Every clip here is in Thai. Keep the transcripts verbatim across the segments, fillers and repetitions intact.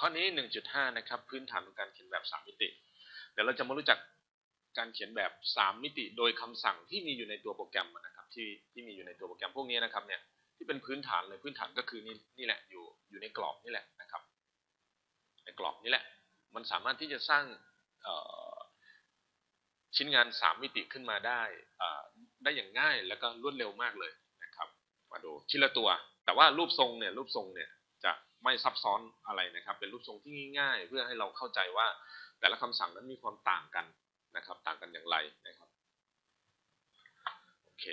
อนี้ หนึ่งจุดห้า นะครับพื้นฐานของการเขียนแบบสามมิติเดี๋ยวเราจะมารู้จักการเขียนแบบสามมิติโดยคำสั่งที่มีอยู่ในตัวโปรแกรมนะครับที่ที่มีอยู่ในตัวโปรแกรมพวกนี้นะครับเนี่ยที่เป็นพื้นฐานเลยพื้นฐานก็คือนี่นี่แหละอยู่อยู่ในกรอบนี่แหละนะครับในกรอบนี่แหละมันสามารถที่จะสร้างชิ้นงานสามมิติขึ้นมาได้ได้อย่างง่ายแล้วก็รวดเร็วมากเลยนะครับมาดูทีละตัวแต่ว่ารูปทรงเนี่ยรูปทรงเนี่ยจะไม่ซับซ้อนอะไรนะครับเป็นรูปทรงที่ง่ายๆเพื่อให้เราเข้าใจว่าแต่ละคำสั่งนั้นมีความต่างกันนะครับต่างกันอย่างไรนะครับโอเค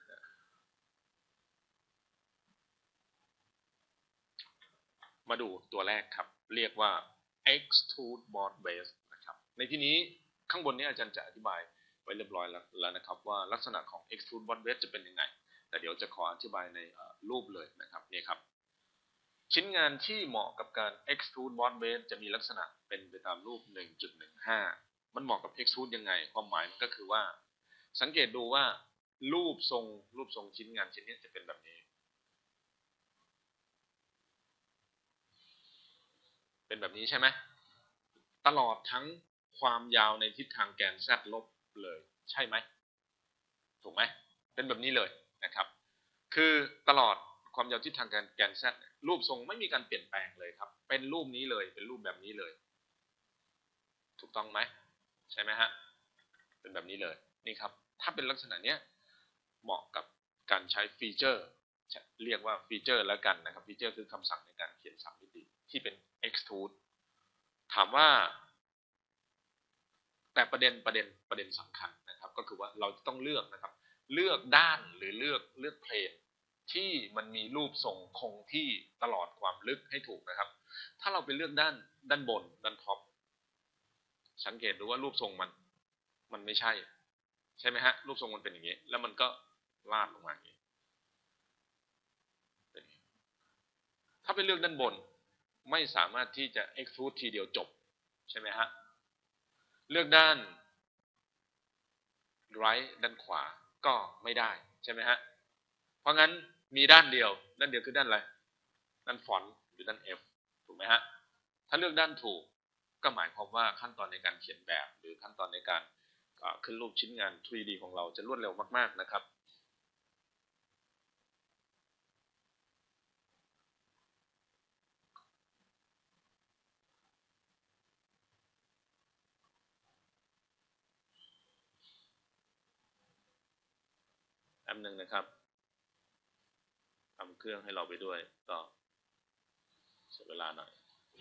มาดูตัวแรกครับเรียกว่า extrude board base นะครับในที่นี้ข้างบนนี้อาจารย์จะอธิบายไว้เรียบร้อยแล้วนะครับว่าลักษณะของ extrude board base จะเป็นยังไงแต่เดี๋ยวจะขออธิบายในรูปเลยนะครับนี่ครับชิ้นงานที่เหมาะกับการ extrude board base จะมีลักษณะเป็นไปตามรูป หนึ่งจุดหนึ่งห้า มันเหมาะกับ extrude ยังไงความหมายมันก็คือว่าสังเกตดูว่ารูปทรงรูปทรงชิ้นงานชิ้นนี้จะเป็นแบบนี้เป็นแบบนี้ใช่ไหมตลอดทั้งความยาวในทิศทางแกน z ลบเลยใช่ไหมถูกไหมเป็นแบบนี้เลยนะครับคือตลอดความยาวทิศทางแกนแกน z รูปทรงไม่มีการเปลี่ยนแปลงเลยครับเป็นรูปนี้เลยเป็นรูปแบบนี้เลยถูกต้องไหมใช่ไหมฮะเป็นแบบนี้เลยนี่ครับถ้าเป็นลักษณะเนี้ยเหมาะกับการใช้ฟีเจอร์เรียกว่าฟีเจอร์แล้วกันนะครับฟีเจอร์คือคำสั่งในการเขียนสามมิติที่เป็น extrude ถามว่าแต่ประเด็นประเด็นประเด็นสำคัญนะครับก็คือว่าเราต้องเลือกนะครับเลือกด้านหรือเลือกเลือกเพลนที่มันมีรูปทรงคงที่ตลอดความลึกให้ถูกนะครับถ้าเราไปเลือกด้านด้านบนด้านท็อปสังเกตดูว่ารูปทรงมันมันไม่ใช่ใช่ไหมฮะรูปทรงมันเป็นอย่างนี้แล้วมันก็ลาดลงมาอย่างนี้ถ้าไปเลือกด้านบนไม่สามารถที่จะ extrude ทีเดียวจบใช่ไหมฮะเลือกด้าน right ด้านขวาก็ไม่ได้ใช่ไหมฮะเพราะงั้นมีด้านเดียวด้านเดียวคือด้านอะไรด้านฟอนต์หรือด้าน F ถูกไหมฮะถ้าเลือกด้านถูกก็หมายความว่าขั้นตอนในการเขียนแบบหรือขั้นตอนในการขึ้นรูปชิ้นงาน ทรี ดี ของเราจะรวดเร็วมากๆนะครับอันหนึ่งนะครับทำเครื่องให้เราไปด้วยก็เสียเวลาหน่อย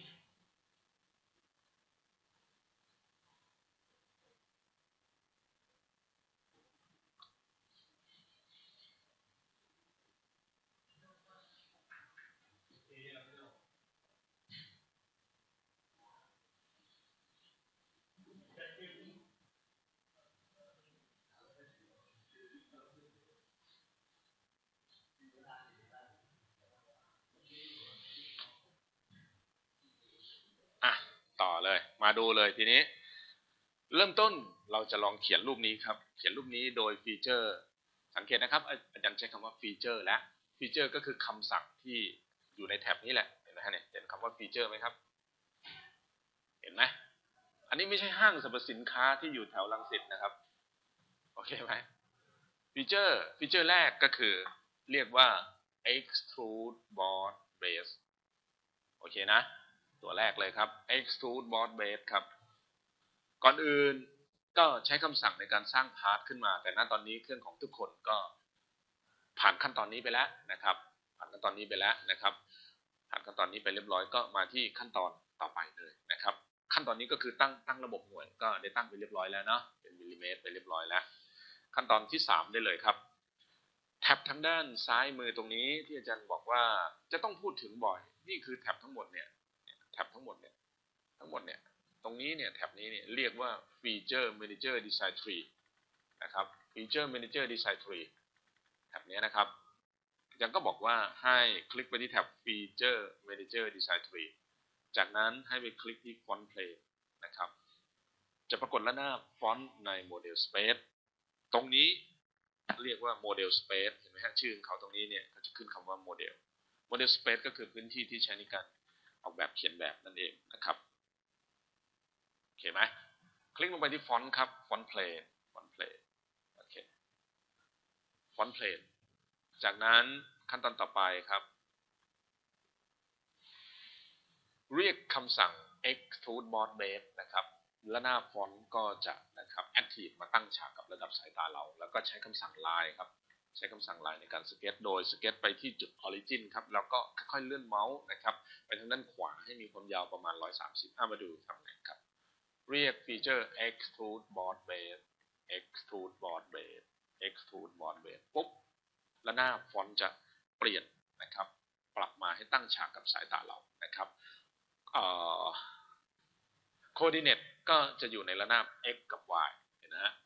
อ่ะต่อเลยมาดูเลยทีนี้เริ่มต้นเราจะลองเขียนรูปนี้ครับเขียนรูปนี้โดยฟีเจอร์สังเกตนะครับอาจารย์ใช้คำว่าฟีเจอร์และฟีเจอร์ก็คือคำสั่งที่อยู่ในแท็บนี้แหละเห็นไหมฮะเนี่ยเห็นคำว่าฟีเจอร์ไหมครับเห็นไหมอันนี้ไม่ใช่ห้างสรรพสินค้าที่อยู่แถวรังสิตนะครับโอเคไหมฟีเจอร์ฟีเจอร์แรกก็คือเรียกว่า extrude board base โอเคนะตัวแรกเลยครับ extrude board base ครับก่อนอื่นก็ใช้คำสั่งในการสร้างพาร์ทขึ้นมาแต่ณตอนนี้เครื่องของทุกคนก็ผ่านขั้นตอนนี้ไปแล้วนะครับผ่านขั้นตอนนี้ไปแล้วนะครับผ่านขั้นตอนนี้ไปเรียบร้อยก็มาที่ขั้นตอนต่อไปเลยนะครับขั้นตอนนี้ก็คือตั้งตั้งระบบหน่วยก็ได้ตั้งไปเรียบร้อยแล้วเนาะเป็นมิลลิเมตรไปเรียบร้อยแล้วขั้นตอนที่สามได้เลยครับแท็บทางด้านซ้ายมือตรงนี้ที่อาจารย์บอกว่าจะต้องพูดถึงบ่อยนี่คือแท็บทั้งหมดเนี่ยแท็บทั้งหมดเนี่ยทั้งหมดเนี่ยตรงนี้เนี่ยแท็บนี้เนี่ยเรียกว่า Feature Manager Design Tree นะครับ Feature Manager Design Tree แท็บนี้นะครับยังก็บอกว่าให้คลิกไปที่แท็บ Feature Manager Design Tree จากนั้นให้ไปคลิกที่ Font Plane นะครับจะปรากฏหน้าฟอนต์ใน Model Space ตรงนี้เรียกว่า Model Space เห็นไหมฮะชื่อเขาตรงนี้เนี่ยเขาจะขึ้นคำว่า Model Model Space ก็คือพื้นที่ที่ใช้ในการออกแบบเขียนแบบนั่นเองนะครับโอเคไหมคลิกลงไปที่ฟอนต์ครับฟอนต์เพลนฟอนต์เพลนโอเคฟอนต์เพลนจากนั้นขั้นตอนต่อไปครับเรียกคำสั่ง extrude boss base นะครับและหน้าฟอนต์ก็จะนะครับ active มาตั้งฉากกับระดับสายตาเราแล้วก็ใช้คำสั่ง line ครับใช้คำสั่ง line ในการสเก็ตโดยสเก็ตไปที่จุด origin ครับแล้วก็ค่อยๆเลื่อนเมาส์นะครับไปทางด้านขวาให้มีความยาวประมาณหนึ่งร้อยสามสิบอ่ะมาดูทำไงครับเรียกฟีเจอร์ extrude boss base extrude boss base extrude boss base ปุ๊บและหน้าฟอนต์จะเปลี่ยนนะครับปรับมาให้ตั้งฉากกับสายตาเรานะครับcoordinate ก็จะอยู่ในระนาบ x กับ y เห็นนะฮะ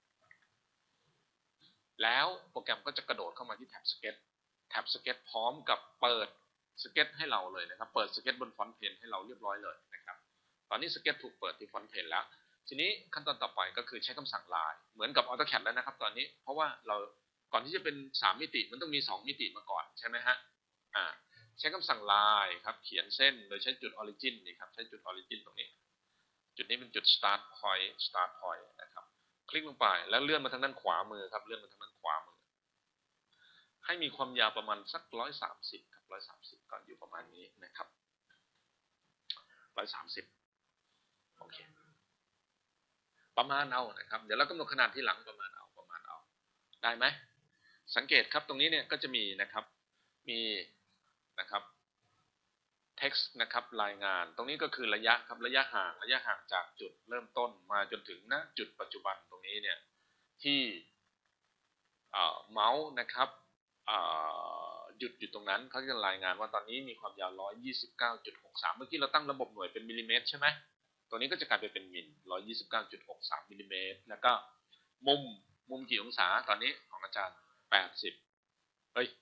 แล้วโปรแกรมก็จะกระโดดเข้ามาที่แท็บสเก็ตแท็บสเก็ตพร้อมกับเปิดสเก็ตให้เราเลยนะครับเปิดสเก็ตบนฟอนต์เพนให้เราเรียบร้อยเลยนะครับตอนนี้สเก็ตถูกเปิดที่ฟอนต์เพนแล้วทีนี้ขั้นตอนต่อไปก็คือใช้คำสั่ง line เหมือนกับ AutoCAD แล้วนะครับตอนนี้เพราะว่าเราก่อนที่จะเป็นสามมิติมันต้องมีสองมิติมาก่อนใช่ไหมฮะอ่าใช้คำสั่ง line ครับเขียนเส้นโดยใช้จุด origin นี่ครับใช้จุด origin ตรงนี้จุดนี้เป็นจุด start point start point นะครับคลิกลงไปแล้วเลื่อนมาทางด้านขวามือครับเลื่อนมาทางด้านขวามือให้มีความยาวประมาณสักหนึ่งร้อยสามสิบครับหนึ่งร้อยสามสิบก็อยู่ประมาณนี้นะครับหนึ่งร้อยสามสิบโอเคประมาณเอานะครับเดี๋ยวเรากำหนดขนาดที่หลังประมาณเอาประมาณเอาได้ไหมสังเกตครับตรงนี้เนี่ยก็จะมีนะครับมีนะครับ text นะครับรายงานตรงนี้ก็คือระยะครับระยะห่างระยะห่างจากจุดเริ่มต้นมาจนถึงณจุดปัจจุบันตรงนี้เนี่ยที่เมาส์นะครับหยุดอยู่ตรงนั้นเขาจะรายงานว่าตอนนี้มีความยาว หนึ่งร้อยยี่สิบเก้าจุดหกสาม เมื่อกี้เราตั้งระบบหน่วยเป็นมิลลิเมตรใช่ไหมตัวนี้ก็จะกลายไปเป็นมิล หนึ่งร้อยยี่สิบเก้าจุดหกสาม มิลลิเมตรแล้วก็มุมมุมกี่องศาตอนนี้ของอาจารย์แปดสิบเฮ้ย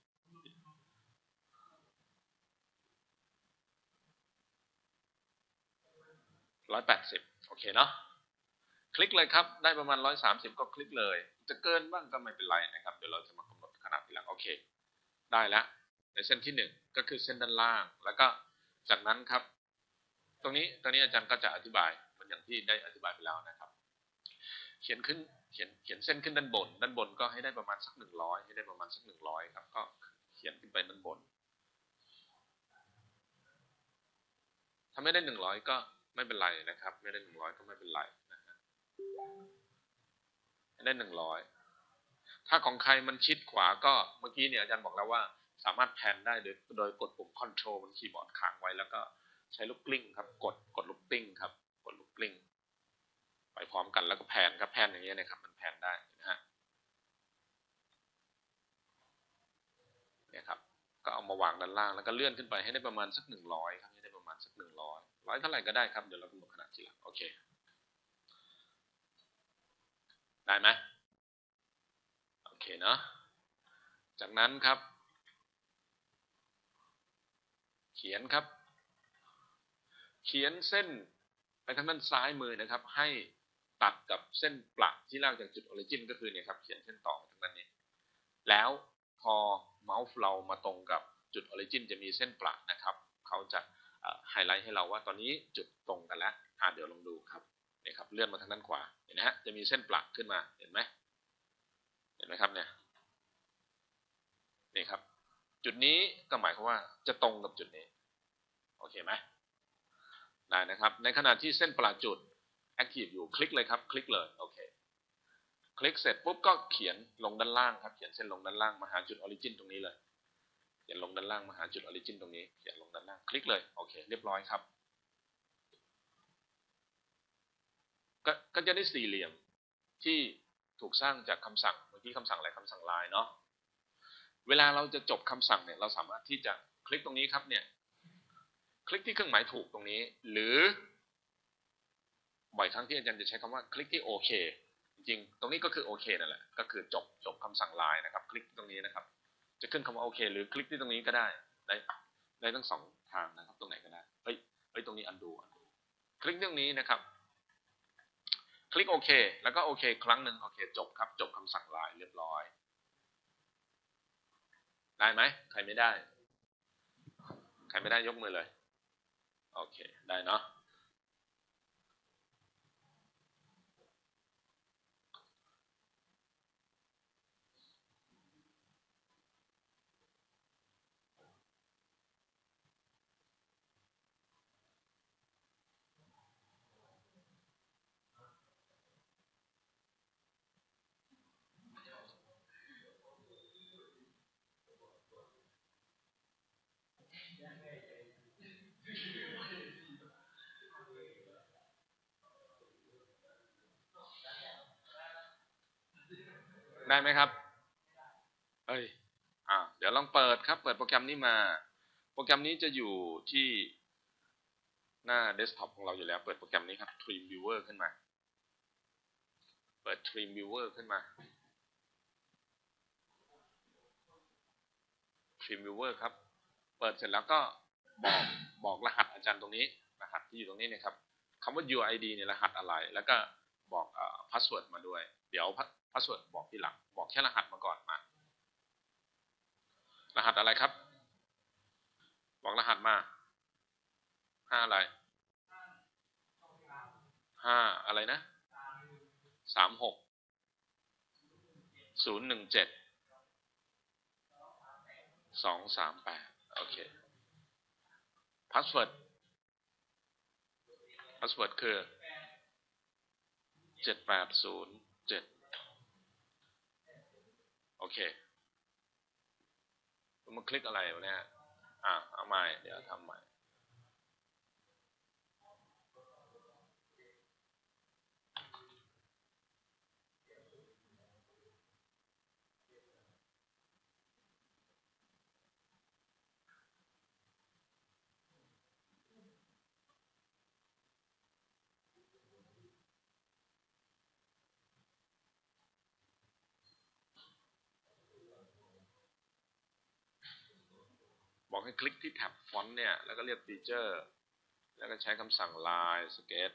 หนึ่งร้อยแปดสิบโอเคเนาะคลิกเลยครับได้ประมาณหนึ่งร้อยสามสิบก็คลิกเลยจะเกินบ้างก็ไม่เป็นไรนะครับเดี๋ยวเราจะมากำหนดขนาดทีหลังโอเคได้แล้วในเส้นที่หนึ่งก็คือเส้นด้านล่างแล้วก็จากนั้นครับตรงนี้ตรงนี้อาจารย์ก็จะอธิบายเหมือนอย่างที่ได้อธิบายไปแล้วนะครับเขียนขึ้นเขียนเขียนเส้นขึ้นด้านบนด้านบนก็ให้ได้ประมาณสักหนึ่งร้อยให้ได้ประมาณสักหนึ่งร้อยครับก็เขียนขึ้นไปด้านบนถ้าไม่ได้หนึ่งร้อยก็ไม่เป็นไรนะครับไม่ได้หนึ่งร้อยก็ไม่เป็นไรนะฮะได้หนึ่งร้อยถ้าของใครมันชิดขวาก็เมื่อกี้เนี่ยอาจารย์บอกแล้วว่าสามารถแพนได้โดยโดยกดปุ่ม Control บนคีย์บอร์ดค้างไว้แล้วก็ใช้ลูกกลิ้งครับกดกดลูกกลิ้งครับกดลูกกลิ้งไปพร้อมกันแล้วก็แพนครับแพนอย่างเงี้ยนะครับมันแพนได้นะฮะเนี่ยครับก็เอามาวางด้านล่างแล้วก็เลื่อนขึ้นไปให้ได้ประมาณสักหนึ่งร้อยครับให้ได้ประมาณสักหนึ่งร้อยร้อยเท่าไหร่ก็ได้ครับเดี๋ยวเรากำหนดขนาดทีหลังโอเคได้ไหมโอเคเนาะจากนั้นครับเขียนครับเขียนเส้นไปทางด้านซ้ายมือนะครับให้ตัดกับเส้นประที่ลากจากจุดออริจินก็คือเนี่ยครับเขียนเส้นต่อทางด้านนี้แล้วพอเมาส์เรามาตรงกับจุดออริจินจะมีเส้นประนะครับเขาจะไฮไลท์ให้เราว่าตอนนี้จุดตรงกันแล้วอ่าเดี๋ยวลองดูครับนี่ครับเลื่อนมาทางด้านขวาเห็นไหมฮะจะมีเส้นประขึ้นมาเห็นไหมเห็นไหมครับเนี่ยนี่ครับจุดนี้ก็หมายความว่าจะตรงกับจุดนี้โอเคไหมได้นะครับในขณะที่เส้นประจุด active อยู่คลิกเลยครับคลิกเลยโอเคคลิกเสร็จปุ๊บก็เขียนลงด้านล่างครับเขียนเส้นลงด้านล่างมาหาจุดออริจินตรงนี้เลยเขียนลงด้านล่างมาหาจุดออริจินตรงนี้เขียนลงด้านล่างคลิกเลยโอเคเรียบร้อยครับก็ก็จะได้สี่เหลี่ยมที่ถูกสร้างจากคำสั่งเมื่อกี้คำสั่งอะไรคำสั่ง line เนาะเวลาเราจะจบคำสั่งเนี่ยเราสามารถที่จะคลิกตรงนี้ครับเนี่ยคลิกที่เครื่องหมายถูกตรงนี้หรือบ่อยครั้งที่อาจารย์จะใช้คำว่าคลิกที่โอเคจริงๆตรงนี้ก็คือโอเคนั่นแหละก็คือจบจบคำสั่ง line นะครับคลิกตรงนี้นะครับจะขึ้นคำว่าโอเคหรือคลิกที่ตรงนี้ก็ได้ได้ได้ทั้งสองทางนะครับตรงไหนก็ได้เฮ้ยเฮ้ยตรงนี้ undo undo คลิกตรงนี้นะครับคลิกโอเคแล้วก็โอเคครั้งหนึ่งโอเคจบครับจบคำสั่ง line เรียบร้อยได้ไหมใครไม่ได้ใครไม่ได้ยกมือเลยโอเคได้เนาะได้ไหมครับเอ้ยอ่าเดี๋ยวลองเปิดครับเปิดโปรแกรมนี้มาโปรแกรมนี้จะอยู่ที่หน้าเดสก์ท็อปของเราอยู่แล้วเปิดโปรแกรมนี้ครับ Trim Viewer ขึ้นมาเปิด Trim Viewer ขึ้นมา Trim Viewer ครับเปิดเสร็จแล้วก็บอกบอกรหัสอาจารย์ตรงนี้รหัสที่อยู่ตรงนี้นะครับคำว่า ยู ไอ ดี เนี่ยรหัสอะไรแล้วก็บอกเอ่อ password มาด้วยเดี๋ยว password บอกทีหลังบอกแค่รหัสมาก่อนมารหัสอะไรครับบอกรหัสมาห้าอะไรห้าอะไรนะสามหกศูนย์หนึ่งเจ็ดสองสามแปดโอเคพาสเวิร์ดพาสเวิร์ดคือเจ็ดแปดศูนย์เจ็ดโอเคมันคลิกอะไรวะเนี่ยอ่ะเอาใหม่เดี๋ยวทำใหม่บอกให้คลิกที่แท็บฟอนต์เนี่ยแล้วก็เรียกฟีเจอร์แล้วก็ใช้คำสั่ง Line Sketch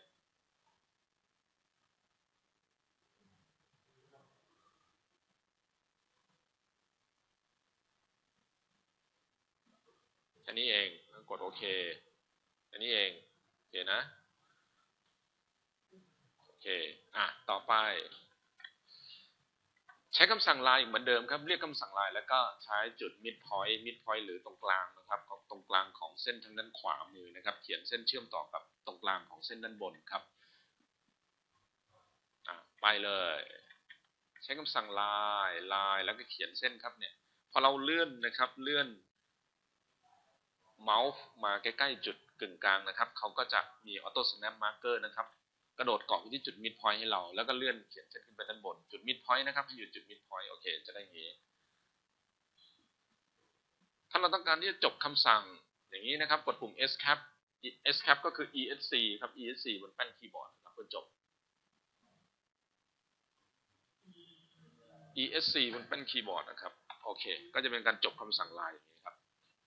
แค่นี้เองกดโอเคแค่นี้เองโอเคนะโอเคอ่ะต่อไปใช้คำสั่ง line อีกเหมือนเดิมครับเรียกคำสั่ง line แล้วก็ใช้จุด mid point mid point หรือตรงกลางนะครับตรงกลางของเส้นทางด้านขวามือนะครับเขียนเส้นเชื่อมต่อกับตรงกลางของเส้นด้านบนครับไปเลยใช้คำสั่ง line line แล้วก็เขียนเส้นครับเนี่ยพอเราเลื่อนนะครับเลื่อนเมาส์มาใกล้ๆจุดกึ่งกลางนะครับเขาก็จะมี auto snap marker นะครับกระโดดเกาะอยู่ที่จุด mid point ให้เราแล้วก็เลื่อนเขียนเส้นขึ้นไปด้านบนจุด mid point นะครับให้อยู่จุด mid point โอเคจะได้งี้ถ้าเราต้องการที่จะจบคำสั่งอย่างนี้นะครับกดปุ่ม escape escape ก็คือ esc ครับ esc บนแป้นคีย์บอร์ดครับเพื่อจบ esc บนแป้นคีย์บอร์ดนะครับโอเคก็จะเป็นการจบคำสั่ง line อย่างนี้ครับ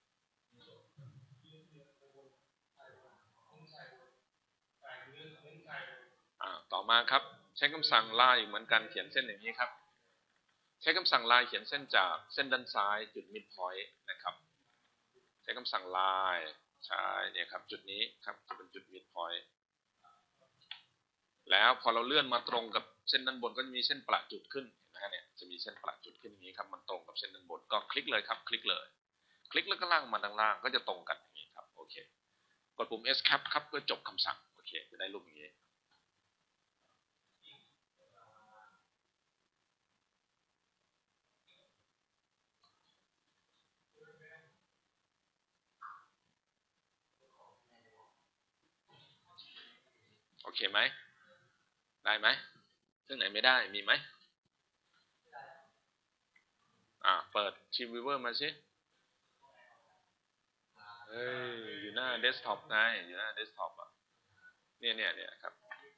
ต่อมาครับใช้คำสั่ง line เหมือนกันเขียนเส้นอย่างนี้ครับใช้คำสั่ง line เขียนเส้นจากเส้นด้านซ้ายจุด mid point นะครับใช้คำสั่ง line ใช่เนี่ยครับจุดนี้ครับจะเป็นจุด mid point แล้วพอเราเลื่อนมาตรงกับเส้นด้านบนก็จะมีเส้นประจุดขึ้นนะฮะเนี่ยจะมีเส้นประจุดขึ้นอย่างนี้ครับมันตรงกับเส้นด้านบนก็คลิกเลยครับคลิกเลยคลิกแล้วก็ล่างมาด้านล่างก็จะตรงกันอย่างนี้ครับโอเคกดปุ่ม escape ครับเพื่อจบคำสั่งโอเคจะได้รูปอย่างนี้โอเคไหมได้ไหมซึ่งไหนไม่ได้มีไหมอ่าเปิดชิมวิวเวอร์มาสิเฮ้ยอยู่หน้าเดสก์ท็อปไงอยู่หน้าเดสก์ท็อปอ่ะเนี่ยเนี่ยเนี่ยครับ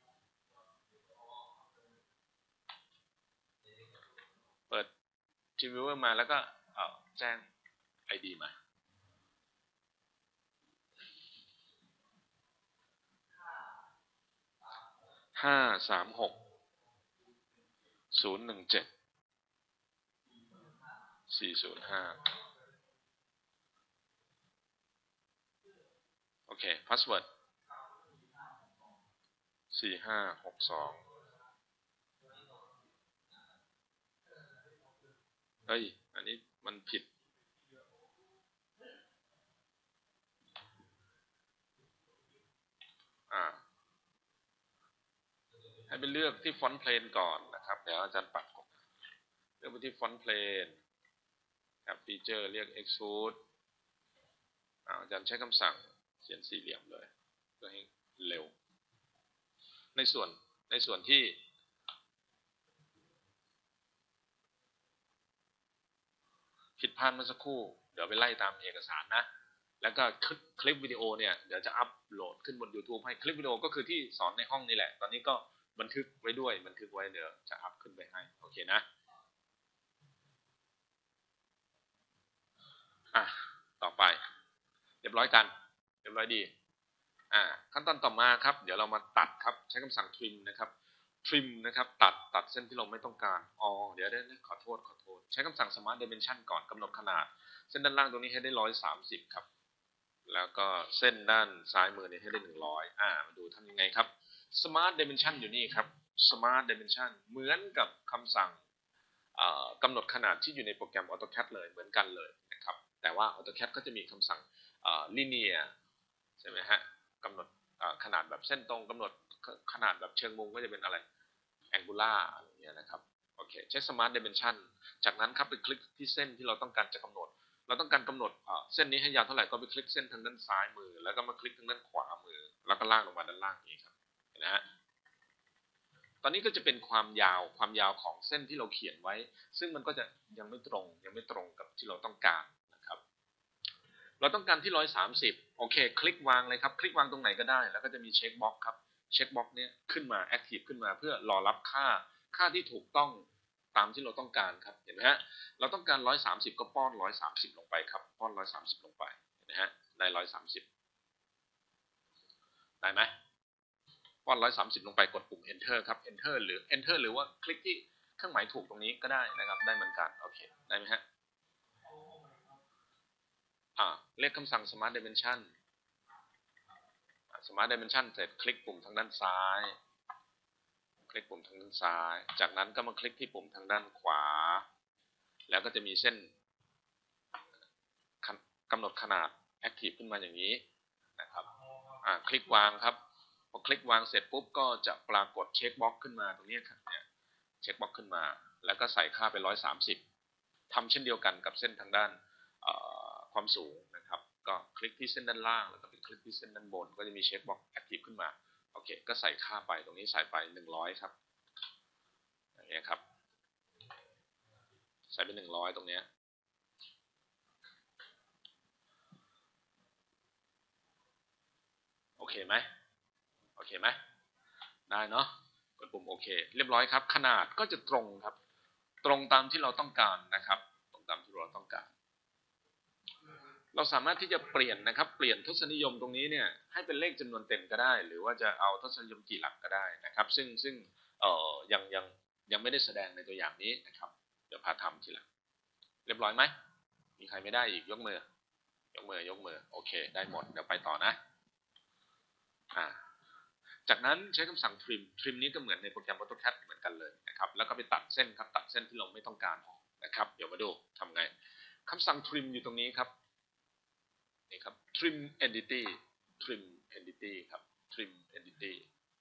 เปิดชิมวิวเวอร์มาแล้วก็เอาแจ้ง ไอ ดี มาห้าสามหกศูนย์หนึ่งเจ็ดสี่ศูนย์ห้าโอเค password สี่ห้าหกสองเฮ้ยอันนี้มันผิดอ่าให้ไปเลือกที่ฟอนต์เพลนก่อนนะครับเดี๋ยวอาจารย์ปัดเลือกไปที่ฟอนต์เพลนครับฟีเจอร์เรียก extrude อาจารย์ใช้คำสั่งเขียนสี่เหลี่ยมเลยเพื่อให้เร็วในส่วนในส่วนที่ผิดพลาดเมื่อสักครู่เดี๋ยวไปไล่ตามเอกสารนะแล้วก็คลิปวิดีโอเนี่ยเดี๋ยวจะอัปโหลดขึ้นบน YouTube ให้คลิปวิดีโอก็คือที่สอนในห้องนี่แหละตอนนี้ก็บันทึกไว้ด้วยบันทึกไว้เดี๋ยวจะอัพขึ้นไปให้โอเคนะอ่ะต่อไปเรียบร้อยกันเรียบร้อยดีอ่าขั้นตอนต่อมาครับเดี๋ยวเรามาตัดครับใช้คำสั่ง trim นะครับ trim นะครับตัดตัดเส้นที่เราไม่ต้องการอ๋อเดี๋ยวได้ขอโทษขอโทษใช้คำสั่ง smart dimension ก่อนกำหนดขนาดเส้นด้านล่างตรงนี้ให้ได้หนึ่งร้อยสามสิบครับแล้วก็เส้นด้านซ้ายมือเนี่ยให้ได้หนึ่งร้อยอ่ามาดูทำยังไงครับ smart dimension อยู่นี่ครับ smart dimension เหมือนกับคำสั่งกำหนดขนาดที่อยู่ในโปรแกรม AutoCAD เลยเหมือนกันเลยนะครับแต่ว่า AutoCAD ก็จะมีคำสั่ง linear ใช่ไหมฮะกำหนดขนาดแบบเส้นตรงกำหนดขนาดแบบเชิงมุมก็จะเป็นอะไร angular อะไรอย่างเงี้ยนะครับโอเคใช้ smart dimension จากนั้นครับไปคลิกที่เส้นที่เราต้องการจะกำหนดเราต้องการกำหนดเส้นนี้ให้ยาวเท่าไหร่ก็ไปคลิกเส้นทางด้านซ้ายมือแล้วก็มาคลิกทางด้านขวามือแล้วก็ลากลงมาด้านล่างนี้ครับเห็นไหมฮะตอนนี้ก็จะเป็นความยาวความยาวของเส้นที่เราเขียนไว้ซึ่งมันก็จะยังไม่ตรงยังไม่ตรงกับที่เราต้องการนะครับเราต้องการที่หนึ่งร้อยสามสิบโอเคคลิกวางเลยครับคลิกวางตรงไหนก็ได้แล้วก็จะมีเช็คบ็อกซ์ครับเช็คบ็อกซ์นี้ขึ้นมาแอคทีฟขึ้นมาเพื่อรอรับค่าค่าที่ถูกต้องตามที่เราต้องการครับเห็นไหมฮะเราต้องการหนึ่งร้อยสามสิบก็ป้อนหนึ่งร้อยสามสิบลงไปครับป้อนหนึ่งร้อยสามสิบลงไปเห็นไหมฮะได้หนึ่งร้อยสามสิบได้ไหมป้อนหนึ่งร้อยสามสิบลงไปกดปุ่ม enter ครับ enter หรือ enter หรือว่าคลิกที่เครื่องหมายถูกตรงนี้ก็ได้นะครับได้เหมือนกันโอเคได้ไหมฮะอ่าเรียกคำสั่ง smart dimension smart dimension เสร็จคลิกปุ่มทางด้านซ้ายคลิกปุ่มทางด้านซ้ายจากนั้นก็มาคลิกที่ปุ่มทางด้านขวาแล้วก็จะมีเส้นกำหนดขนาด active ขึ้นมาอย่างนี้นะครับอ่าคลิกวางครับพอคลิกวางเสร็จปุ๊บก็จะปรากฏเช็คบ็อกขึ้นมาตรงนี้ครับเนี่ยเช็คบ็อกขึ้นมาแล้วก็ใส่ค่าไปหนึ่งร้อยสามสิบทำเช่นเดียวกันกับเส้นทางด้านความสูงนะครับก็คลิกที่เส้นด้านล่างแล้วก็ไปคลิกที่เส้นด้านบนก็จะมีเช็คบ็อกแอคทีฟขึ้นมาโอเคก็ใส่ค่าไปตรงนี้ใส่ไปหนึ่งร้อยครับอย่างนี้ครับใส่ไปหนึ่งร้อยตรงนี้โอเคไหมโอเคไหมได้เนาะกดปุ่มโอเคเรียบร้อยครับขนาดก็จะตรงครับตรงตามที่เราต้องการนะครับตรงตามที่เราต้องการเราสามารถที่จะเปลี่ยนนะครับเปลี่ยนทศนิยมตรงนี้เนี่ยให้เป็นเลขจำนวนเต็มก็ได้หรือว่าจะเอาทศนิยมกี่หลักก็ได้นะครับซึ่งซึ่งเอ่อยังยังยังไม่ได้แสดงในตัวอย่างนี้นะครับเดี๋ยวพาทำทีหลังเรียบร้อยไหมมีใครไม่ได้อีกยกมือยกมือยกมือโอเคได้หมดเดี๋ยวไปต่อนะอ่าจากนั้นใช้คำสั่ง trim trim นี้ก็เหมือนในโปรแกรม AutoCAD เหมือนกันเลยนะครับแล้วก็ไปตัดเส้นครับตัดเส้นที่เราไม่ต้องการออกนะครับเดี๋ยวมาดูทำไงคำสั่ง trim อยู่ตรงนี้ครับนี่ครับ trim entity trim entity ครับ trim entity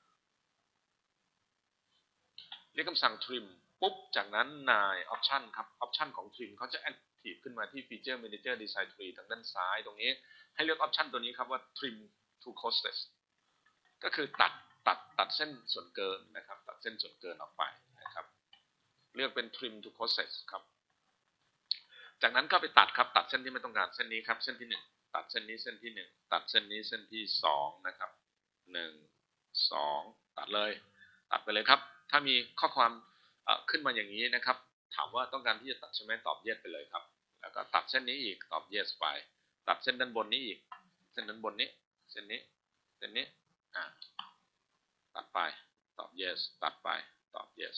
เรียกคำสั่ง trim ปุ๊บจากนั้นนาย option ครับ option ของ trim เขาจะ active ขึ้นมาที่ feature manager design tree ทางด้านซ้ายตรงนี้ให้เลือก option ตัวนี้ครับว่า trim to costless ก็คือตัดตัดตัดเส้นส่วนเกินนะครับตัดเส้นส่วนเกินออกไปนะครับเลือกเป็น trim to costless ครับจากนั้นก็ไปตัดครับตัดเส้นที่ไม่ต้องการเส้นนี้ครับเส้นที่หนึ่งตัดเส้นนี้เส้นที่หนึ่งตัดเส้นนี้เส้นที่สองนะครับหนึ่งสองตัดเลยตัดไปเลยครับถ้ามีข้อความขึ้นมาอย่างนี้นะครับถามว่าต้องการที่จะตัดใช่ไหมตอบ yes ไปเลยครับแล้วก็ตัดเส้นนี้อีกตอบ yes ไปตัดเส้นด้านบนนี้อีกเส้นด้านบนนี้เส้นนี้เส้นนี้อ่าตัดไปตอบ yes ตัดไปตอบ yes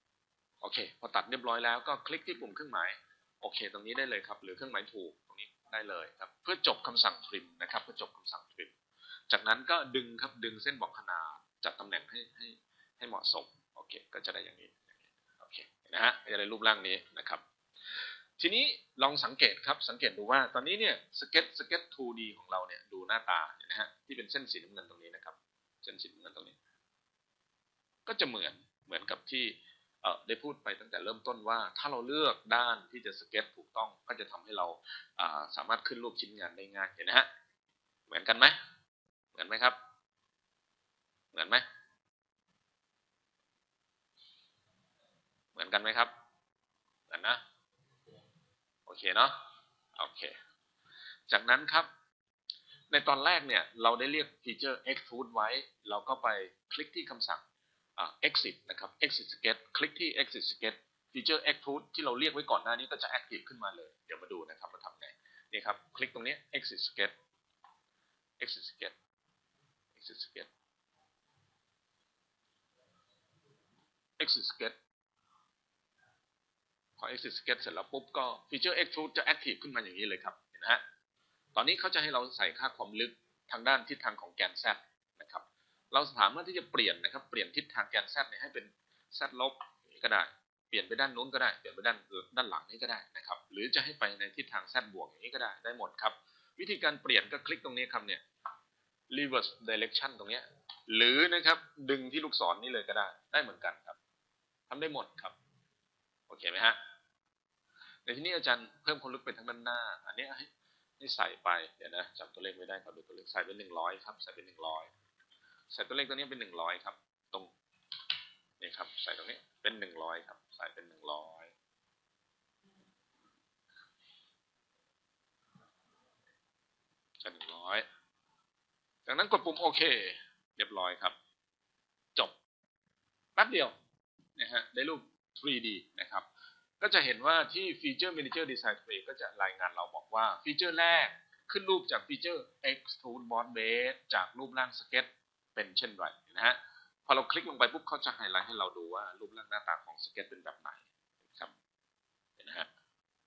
โอเคพอตัดเรียบร้อยแล้วก็คลิกที่ปุ่มเครื่องหมายโอเคตรงนี้ได้เลยครับหรือเครื่องหมายถูกตรงนี้ได้เลยครับเพื่อจบคำสั่ง trim นะครับเพื่อจบคำสั่ง trim จากนั้นก็ดึงครับดึงเส้นบอกขนาดจัดตำแหน่งให้ให้ให้เหมาะสมโอเคก็จะได้อย่างนี้โอเคนะฮะจะได้รูปร่างนี้นะครับทีนี้ลองสังเกตครับสังเกตดูว่าตอนนี้เนี่ยสเก็ตสเก็ต ทู ดี ของเราเนี่ยดูหน้าตาเห็นไหมฮะที่เป็นเส้นสีน้ำเงินตรงนี้นะครับเส้นสีน้ำเงินตรงนี้ก็จะเหมือนเหมือนกับที่เอ่อได้พูดไปตั้งแต่เริ่มต้นว่าถ้าเราเลือกด้านที่จะสเก็ตถูกต้องก็จะทำให้เราสามารถขึ้นรูปชิ้นงานได้ง่ายเห็นไหมฮะเหมือนกันไหมเหมือนไหมครับเหมือนไหมเหมือนกันไหมครับเหมือนนะโอเคเนาะโอเคจากนั้นครับในตอนแรกเนี่ยเราได้เรียกฟีเจอร์ extrude ไว้เราก็ไปคลิกที่คำสั่ง exit นะครับ exit sketch คลิกที่ exit sketch ฟีเจอร์ extrude ที่เราเรียกไว้ก่อนหน้านี้ก็จะ active ขึ้นมาเลยเดี๋ยวมาดูนะครับว่าทำไงนี่ครับคลิกตรงนี้ exit sketch exit sketch exit sketch exit sketch พอ exit sketch เสร็จแล้วปุ๊บก็ฟีเจอร์ extrude จะ active ขึ้นมาอย่างนี้เลยครับเห็นไหมฮะตอนนี้เขาจะให้เราใส่ค่าความลึกทางด้านทิศทางของแกน z นะครับเราสามารถที่จะเปลี่ยนนะครับเปลี่ยนทิศทางแกน z เนี่ยให้เป็น z ลบก็ได้เปลี่ยนไปด้านนู้นก็ได้เปลี่ยนไปด้านด้านหลังนี้ก็ได้นะครับหรือจะให้ไปในทิศทาง z บวกอย่างนี้ก็ได้ได้หมดครับวิธีการเปลี่ยนก็คลิกตรงนี้ครับเนี่ย reverse direction ตรงนี้หรือนะครับดึงที่ลูกศรนี่เลยก็ได้ได้เหมือนกันครับทำได้หมดครับโอเคไหมฮะในที่นี้อาจารย์เพิ่มความลึกไปทางด้านหน้าอันนี้ให้ให้ใส่ไปเดี๋ยวนะจำตัวเลขไม่ได้ครับดูตัวเลขใส่เป็นหนึ่งร้อยครับใส่เป็นหนึ่งร้อยใส่ตัวเลขตัวนี้เป็นหนึ่งร้อยครับตรงนี่ครับใส่ตรงนี้เป็นหนึ่งร้อยครับใส่เป็นหนึ่งร้อยใส่หนึ่งร้อยจากนั้นกดปุ่มโอเคเรียบร้อยครับจบแป๊บเดียวนะฮะได้รูป ทรี ดี นะครับก็จะเห็นว่าที่ Feature Manager Design Tray ก็จะรายงานเราบอกว่าฟีเจอร์แรกขึ้นรูปจากฟีเจอร์ Extrude Boss Base จากรูปร่างสเก็ตเป็นเช่นไรนะฮะพอเราคลิกลงไปปุ๊บเขาจะไฮไลท์ให้เราดูว่ารูปร่างหน้าตาของสเก็ตเป็นแบบไหนครับเห็นนะฮะ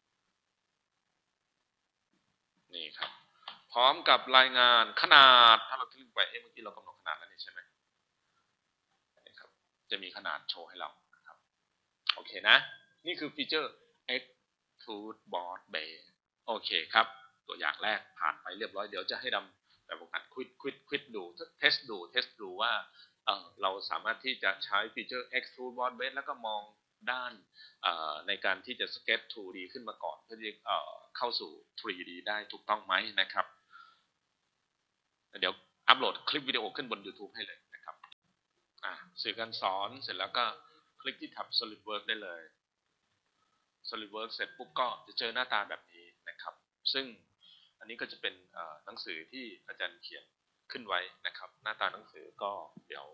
นี่ครับพร้อมกับรายงานขนาดถ้าเราคลิกไปเมื่อกี้เรากำหนดขนาดแล้วนี่ใช่ไหมนี่ครับจะมีขนาดโชว์ให้เราครับโอเคนะนี่คือฟีเจอร์ Extrude Boss Base โอเคครับตัวอย่างแรกผ่านไปเรียบร้อยเดี๋ยวจะให้ดำแบบการควิดควิดควิดดูเทสดูเทสดูว่าเอ่อเราสามารถที่จะใช้ฟีเจอร์ Extrude Boss Base แล้วก็มองด้านในการที่จะสเก็ต ทู ดี ขึ้นมาก่อนเพื่อที่จะเข้าสู่ ทรี ดี ได้ถูกต้องไหมนะครับเดี๋ยวอัปโหลดคลิปวิดีโอขึ้นบน YouTube ให้เลยนะครับสื่อการสอนเสร็จแล้วก็คลิกที่แท็บ SolidWorks ได้เลย SolidWorks เสร็จปุ๊บก็จะเจอหน้าตาแบบนี้นะครับซึ่งอันนี้ก็จะเป็นหนังสือที่อาจารย์เขียนขึ้นไว้นะครับหน้าตาหนังสือก็เดี๋ยว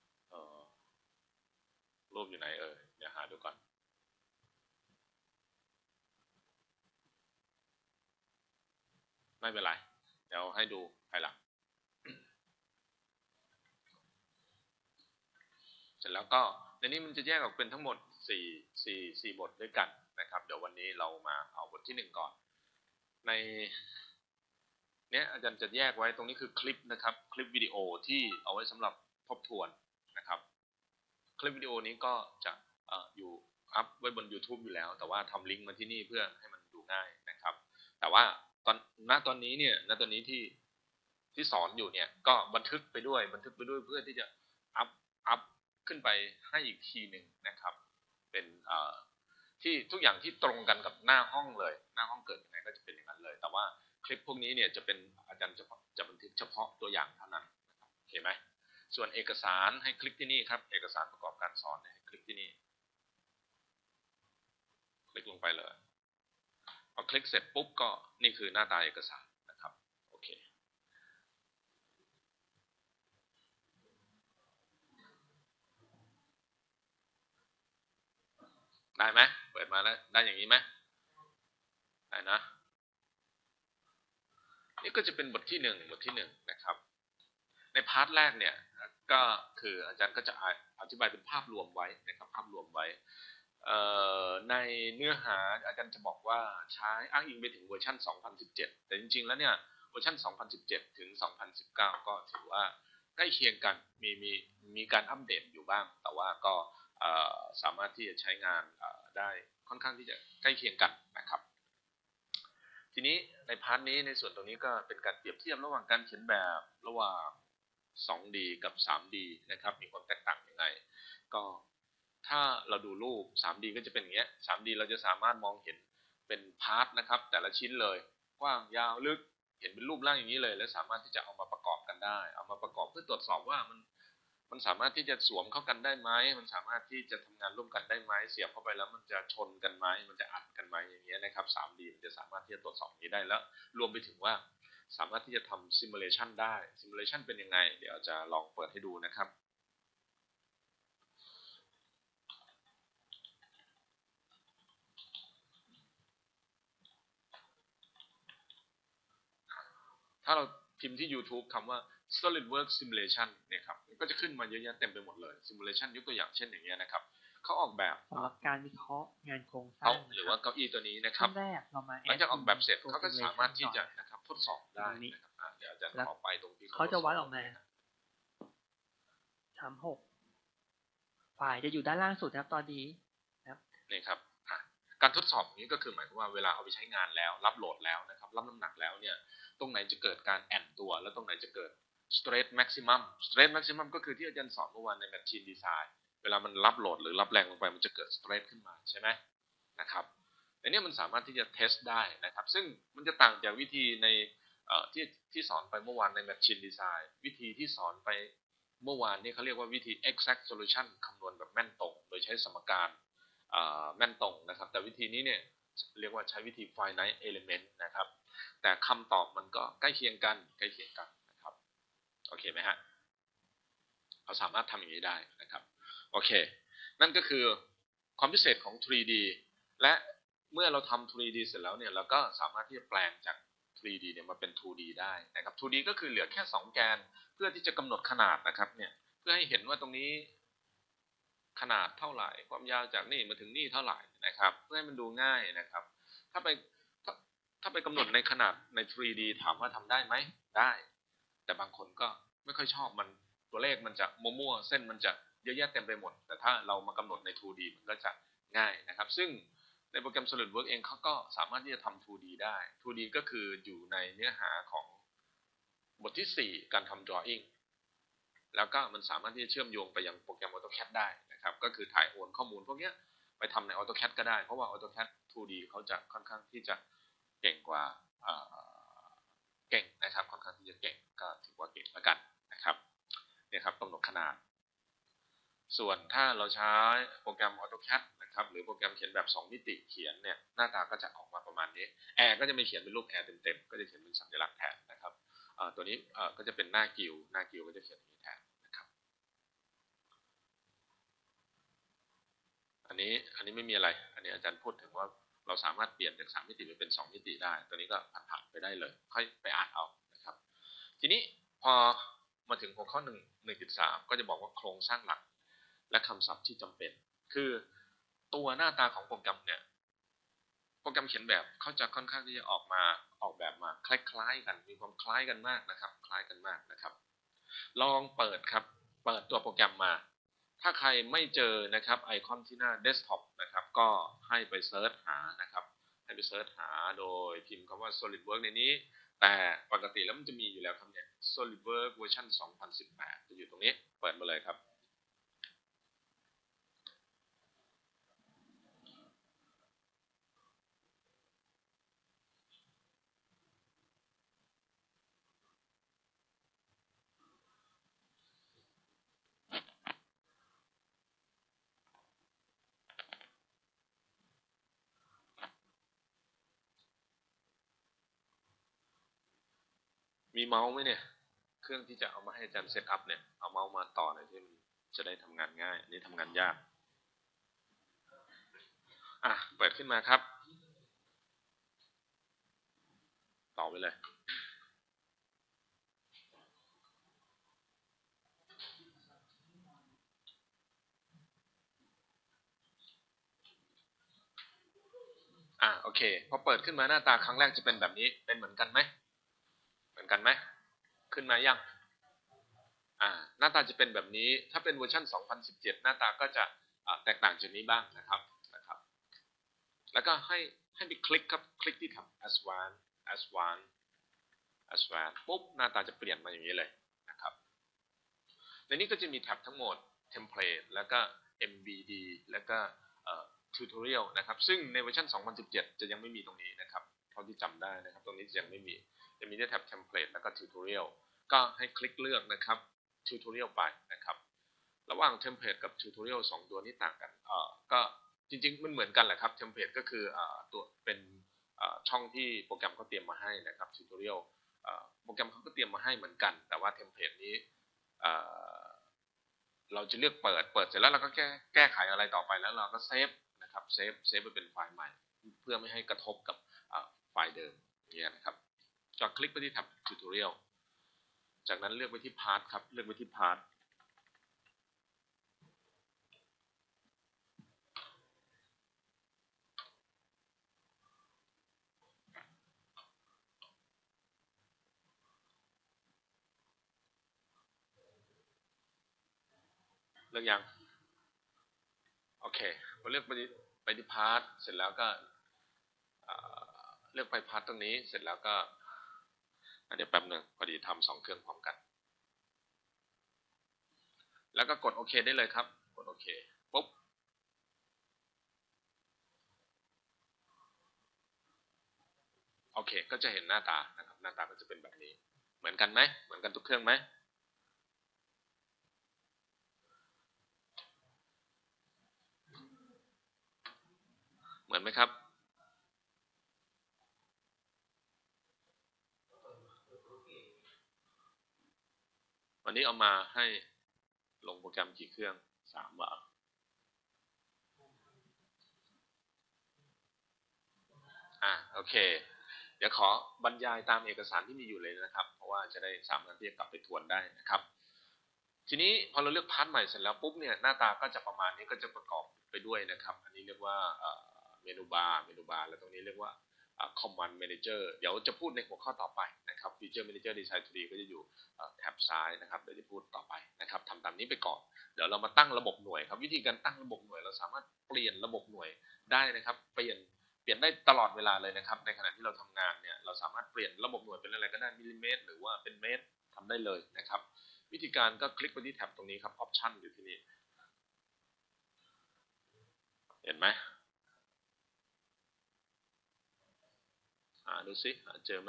รูปอยู่ไหนเอ่ยเดี๋ยวหาดูก่อนไม่เป็นไรเดี๋ยวให้ดูภายหลังเสร็จแล้วก็ในนี้มันจะแยกออกเป็นทั้งหมดสี่ สี่ สี่บทด้วยกันนะครับเดี๋ยววันนี้เรามาเอาบทที่หนึ่งก่อนในเนี้ยอาจารย์จะแยกไว้ตรงนี้คือคลิปนะครับคลิปวิดีโอที่เอาไว้สำหรับทบทวนนะครับคลิปวิดีโอนี้ก็จะอยู่อัพไว้บน YouTube อยู่แล้วแต่ว่าทำลิงก์มาที่นี่เพื่อให้มันดูง่ายนะครับแต่ว่าตอนณตอนนี้เนี่ยณตอนนี้ที่ที่สอนอยู่เนี่ยก็บันทึกไปด้วยบันทึกไปด้วยเพื่อที่จะอัพอัพขึ้นไปให้อีกทีหนึ่งนะครับเป็นที่ทุกอย่างที่ตรงกันกับหน้าห้องเลยหน้าห้องเกิดยังไงก็จะเป็นอย่างนั้นเลยแต่ว่าคลิปพวกนี้เนี่ยจะเป็นอาจารย์จะจะบันทึกเฉพาะตัวอย่างเท่านั้นโอเคไหมส่วนเอกสารให้คลิกที่นี่ครับเอกสารประกอบการสอนให้คลิกที่นี่คลิกลงไปเลยพอคลิกเสร็จปุ๊บก็นี่คือหน้าตาเอกสารนะครับโอเคได้ไหมเปิดมาแล้วได้อย่างนี้ไหมได้นะนี่ก็จะเป็นบทที่หนึ่งบทที่หนึ่งนะครับในพาร์ทแรกเนี่ยก็คืออาจารย์ก็จะอธิบายเป็นภาพรวมไว้นะครับภาพรวมไว้ในเนื้อหาอาจารย์จะบอกว่าใช้อ้างอิงไปถึงเวอร์ชันสองพันสิบเจ็ดแต่จริงๆแล้วเนี่ยเวอร์ชันสองพันสิบเจ็ดถึงสองพันสิบเก้าก็ถือว่าใกล้เคียงกันมีมีมีการอัปเดตอยู่บ้างแต่ว่าก็สามารถที่จะใช้งานได้ค่อนข้างที่จะใกล้เคียงกันนะครับทีนี้ในพาร์ทนี้ในส่วนตรงนี้ก็เป็นการเปรียบเทียบระหว่างการเขียนแบบระหว่าง สองดี กับ สามดี นะครับมีความแตกต่างยังไงก็ถ้าเราดูรูป สามดี ก็จะเป็นอย่างเงี้ย สามดี เราจะสามารถมองเห็นเป็นพาร์ทนะครับแต่ละชิ้นเลยกว้างยาวลึกเห็นเป็นรูปร่างอย่างนี้เลยและสามารถที่จะเอามาประกอบกันได้เอามาประกอบเพื่อตรวจสอบว่ามันมันสามารถที่จะสวมเข้ากันได้ไหมมันสามารถที่จะทำงานร่วมกันได้ไหมเสียบเข้าไปแล้วมันจะชนกันไหมมันจะอัดกันไหมอย่างเงี้ยนะครับ สามดี มันจะสามารถที่จะตรวจสอบนี้ได้แล้วรวมไปถึงว่าสามารถที่จะทำซิมูเลชันได้ซิมูเลชันเป็นยังไงเดี๋ยวจะลองเปิดให้ดูนะครับถ้าเราพิมพ์ที่ YouTube คำว่า SolidWorks Simulation เนี่ยครับก็จะขึ้นมาเยอะแยะเต็มไปหมดเลย Simulation ยกตัวอย่างเช่นอย่างเงี้ยนะครับเขาออกแบบสำหรับการวิเคราะห์งานโครงสร้างหรือว่าเก้าอี้ตัวนี้นะครับแรกเรามาหลังจากออกแบบเสร็จเขาก็สามารถที่จะนะครับทดสอบได้นะครับเดี๋ยวอาจารย์ขอไปตรงที่เขาจะวัดออกมาสามหกฝ่ายจะอยู่ด้านล่างสุดนะครับตอนนี้นะครับนี่ครับการทดสอบนี้ก็คือหมายความว่าเวลาเอาไปใช้งานแล้วรับโหลดแล้วนะครับรับน้ำหนักแล้วเนี่ยตรงไหนจะเกิดการแอนตัวแล้วตรงไหนจะเกิด stress maximum stress maximum ก็คือที่อาจารย์สอนเมื่อวานใน machine design เวลามันรับโหลดหรือรับแรงลงไปมันจะเกิด stress ขึ้นมาใช่ไหมนะครับอันนี้มันสามารถที่จะ test ได้นะครับซึ่งมันจะต่างจากวิธีในที่ที่สอนไปเมื่อวานใน machine design วิธีที่สอนไปเมื่อวานนี้เขาเรียกว่าวิธี exact solution คำนวณแบบแม่นตรงโดยใช้สมการแม่นตรงนะครับแต่วิธีนี้เนี่ยเรียกว่าใช้วิธี finite element นะครับแต่คำตอบมันก็ใกล้เคียงกันใกล้เคียงกันนะครับโอเคไหมฮะเราสามารถทำอย่างนี้ได้นะครับโอเคนั่นก็คือความพิเศษของ ทรี ดี และเมื่อเราทำ ทรี ดี เสร็จแล้วเนี่ยเราก็สามารถที่จะแปลงจาก ทรี ดี เนี่ยมาเป็น ทู ดี ได้นะครับ ทู ดี ก็คือเหลือแค่สองแกนเพื่อที่จะกำหนดขนาดนะครับเนี่ยเพื่อให้เห็นว่าตรงนี้ขนาดเท่าไหร่ความยาวจากนี่มาถึงนี่เท่าไหร่นะครับเพื่อให้มันดูง่ายนะครับถ้าไปถ้าถ้าไปกำหนดในขนาดใน ทรี ดี ถามว่าทำได้ไหมได้แต่บางคนก็ไม่ค่อยชอบมันตัวเลขมันจะมั่วๆเส้นมันจะเยอะแยะเต็มไปหมดแต่ถ้าเรามากำหนดใน ทู ดี มันก็จะง่ายนะครับซึ่งในโปรแกรม SolidWorks เองเขาก็สามารถที่จะทำ ทู ดี ได้ ทู ดี ก็คืออยู่ในเนื้อหาของบทที่สี่การทำ drawing แล้วก็มันสามารถที่จะเชื่อมโยงไปยังโปรแกรม AutoCAD ได้นะครับก็คือถ่ายโอนข้อมูลพวกนี้ไปทำใน AutoCAD ก็ได้เพราะว่า AutoCAD ทู ดี เขาจะค่อนข้างที่จะเก่งกว่าเก่งนะครับค่อนข้างที่จะเก่งก็ถือว่าเก่งแล้วกันนะครับเนี่ยครับกำหนดขนาดส่วนถ้าเราใช้โปรแกรม AutoCAD นะครับหรือโปรแกรมเขียนแบบสองมิติเขียนเนี่ยหน้าตาก็จะออกมาประมาณนี้แอร์ก็จะไม่เขียนเป็นรูปแอร์เต็มๆก็จะเขียนเป็นสัญลักษณ์แทนนะครับตัวนี้ก็จะเป็นหน้ากิวหน้ากิวก็จะเขียนอย่างนี้แทนนะครับอันนี้อันนี้ไม่มีอะไรอันนี้อาจารย์พูดถึงว่าเราสามารถเปลี่ยนจากสามมิติไปเป็นสองมิติได้ตัวนี้ก็ผ่านๆไปได้เลยค่อยไปอ่านเอานะครับทีนี้พอมาถึงหัวข้อหนึ่ง หนึ่งจุดสาม ก็จะบอกว่าโครงสร้างหลักและคำศัพท์ที่จำเป็นคือตัวหน้าตาของโปรแกรมเนี่ยโปรแกรมเขียนแบบเขาจะค่อนข้างที่จะออกมาออกแบบมาคล้ายๆกันมีความคล้ายกันมากนะครับคล้ายกันมากนะครับลองเปิดครับเปิดตัวโปรแกรมมาถ้าใครไม่เจอนะครับไอคอนที่หน้าเดสก์ท็อปนะครับก็ให้ไปเซิร์ชหานะครับให้ไปเซิร์ชหาโดยพิมพ์คำว่า SolidWorks ในนี้แต่ปกติแล้วมันจะมีอยู่แล้วครับเนี่ย SolidWorks เวอร์ชันสองพันสิบแปดจะอยู่ตรงนี้เปิดมาเลยครับมีเมาส์ไหมเนี่ยเครื่องที่จะเอามาให้อาจารย์เซตอัพเนี่ยเอาเมาส์มาต่อหน่อยที่มันจะได้ทำงานง่ายอันนี้ทำงานยากอ่ะเปิดขึ้นมาครับต่อไปเลยโอเคพอเปิดขึ้นมาหน้าตาครั้งแรกจะเป็นแบบนี้เป็นเหมือนกันไหมเหมือนกันไหมขึ้นมายังอ่าหน้าตาจะเป็นแบบนี้ถ้าเป็นเวอร์ชันสองพันสิบเจ็ดหน้าตาก็จะแตกต่างจากนี้บ้างนะครับนะครับแล้วก็ให้ให้ไปคลิกครับคลิกที่แท็บ Advanced Advanced Advanced ปุ๊บหน้าตาจะเปลี่ยนมาอย่างนี้เลยนะครับในนี้ก็จะมีแท็บทั้งหมด Template แล้วก็ เอ็ม บี ดี แล้วก็Tutorial นะครับซึ่งในเวอร์ชันสองพันสิบเจ็ดจะยังไม่มีตรงนี้นะครับเท่าที่จำได้นะครับตรงนี้จะยังไม่มีจะมีแค่แท็บ Template แล้วก็ Tutorial ก็ให้คลิกเลือกนะครับ Tutorial ไปนะครับระหว่าง Template กับ Tutorial สองตัวนี้ต่างกันเอ่อก็จริงๆมันเหมือนกันแหละครับ Template ก็คือเอ่อตัวเป็นเอ่อช่องที่โปรแกรมเขาเตรียมมาให้นะครับ Tutorial เอ่อโปรแกรมเขาก็เตรียมมาให้เหมือนกันแต่ว่า Template นี้เอ่อเราจะเลือกเปิดเปิดเสร็จแล้วเราก็แก้แก้ไขอะไรต่อไปแล้วเราก็เซฟนะครับเซฟเซฟไปเป็นไฟล์ใหม่เพื่อไม่ให้กระทบกับไฟล์เดิมเนี่ยนะครับก็คลิกไปที่แท็บ Tutorial จากนั้นเลือกไปที่ Part ครับเลือกไปที่ Part เลือกยังโอเคพอเลือกไปที่ไปที่ Part เสร็จแล้วก็เลือกไปพาร์ทตรงนี้เสร็จแล้วก็เดี๋ยวแป๊บหนึ่งพอดีทำสองเครื่องพร้อมกันแล้วก็กดโอเคได้เลยครับกดโอเคปุ๊บโอเคก็จะเห็นหน้าตานะครับหน้าตาก็จะเป็นแบบนี้เหมือนกันไหมเหมือนกันทุกเครื่องไหมเหมือนไหมครับวันนี้เอามาให้ลงโปรแกรมกี่เครื่องสามว่ะอ่ะโอเคเดี๋ยวขอบรรยายตามเอกสารที่มีอยู่เลยนะครับเพราะว่าจะได้สามารถที่จะกลับไปทวนได้นะครับทีนี้พอเราเลือกพาร์ทใหม่เสร็จแล้วปุ๊บเนี่ยหน้าตาก็จะประมาณนี้ก็จะประกอบไปด้วยนะครับอันนี้เรียกว่าเมนูบาร์เมนูบาร์แล้วตรงนี้เรียกว่า Command Manager เดี๋ยวจะพูดในหัวข้อต่อไปนะครับ Feature Manager Design ทรี ก็จะอยู่แท็บซ้ายนะครับเดี๋ยวจะพูดต่อไปนะครับทำตามนี้ไปก่อนเดี๋ยวเรามาตั้งระบบหน่วยครับวิธีการตั้งระบบหน่วยเราสามารถเปลี่ยนระบบหน่วยได้นะครับเปลี่ยนเปลี่ยนได้ตลอดเวลาเลยนะครับในขณะที่เราทำงานเนี่ยเราสามารถเปลี่ยนระบบหน่วยเป็นอะไรก็ได้มิลลิเมตรหรือว่าเป็นเมตรทำได้เลยนะครับวิธีการก็คลิกไปที่แท็บตรงนี้ครับ Option อยู่ที่นี่เห็นไหมอ่าดูซิเจอไหม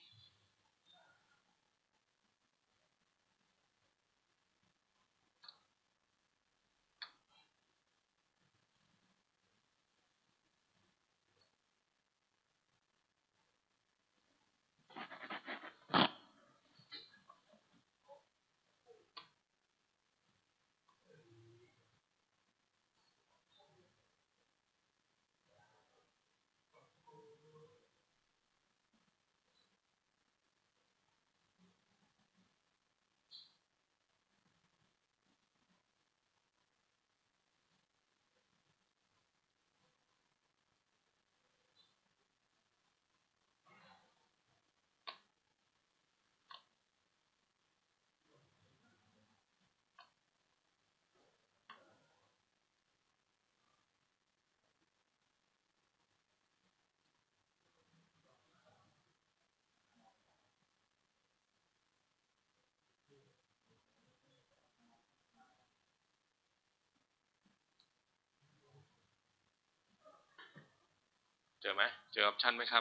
เจอไหมเจอ Option ไหมครับ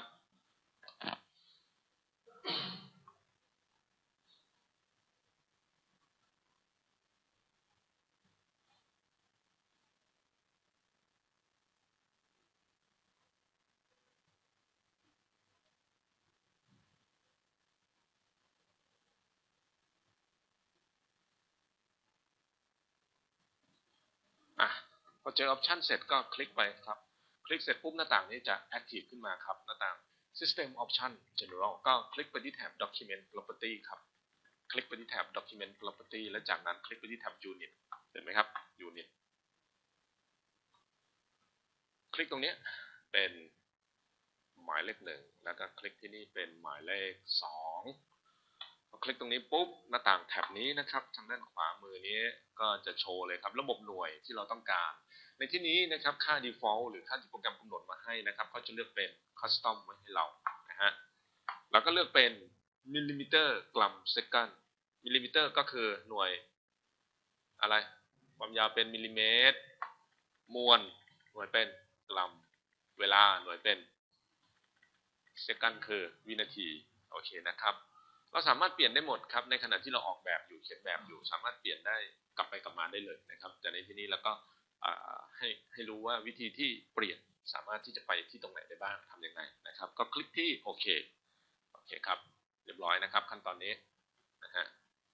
อ่ะพอเจอ Option เสร็จก็คลิกไปครับคลิกเสร็จปุ๊บหน้าต่างนี้จะ Active ขึ้นมาครับหน้าต่าง System Option General ก็คลิกไปที่แท็บ Document Property ครับคลิกไปที่แท็บ Document Property และจากนั้นคลิกไปที่แท็บ Unit เห็นไหมครับ Unit คลิกตรงนี้เป็นหมายเลขหนึ่งแล้วก็คลิกที่นี่เป็นหมายเลขสองพอคลิกตรงนี้ปุ๊บหน้าต่างแท็บนี้นะครับทางด้านขวามือนี้ก็จะโชว์เลยครับระบบหน่วยที่เราต้องการในที่นี้นะครับค่า default หรือค่าที่โปรแกรมกำหนดมาให้นะครับเขาจะเลือกเป็น custom ไว้ให้เรานะฮะแล้วก็เลือกเป็นมิลลิมิเตอร์กรัมเซกันมิลลิมิเตอร์ก็คือหน่วยอะไรความยาวเป็นมิลลิเมตรมวลหน่วยเป็นกรัมเวลาหน่วยเป็นเซกันคือวินาทีโอเคนะครับเราสามารถเปลี่ยนได้หมดครับในขณะที่เราออกแบบอยู่เขียนแบบอยู่สามารถเปลี่ยนได้กลับไปกลับมาได้เลยนะครับแต่ในที่นี้เราก็ให้ให้รู้ว่าวิธีที่เปลี่ยนสามารถที่จะไปที่ตรงไหนได้บ้างทำยังไงนะครับก็คลิกที่โอเคโอเคครับเรียบร้อยนะครับขั้นตอนนี้นะฮะ